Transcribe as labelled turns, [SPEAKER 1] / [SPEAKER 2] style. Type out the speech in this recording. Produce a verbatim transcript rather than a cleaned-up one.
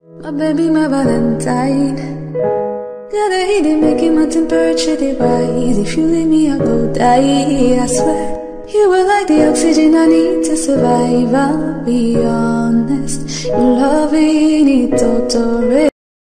[SPEAKER 1] My baby, my Valentine. Got a heat, making my temperature rise. If you leave me, I'll go die. I swear, you were like the oxygen I need to survive. I'll be honest, your loving it totally.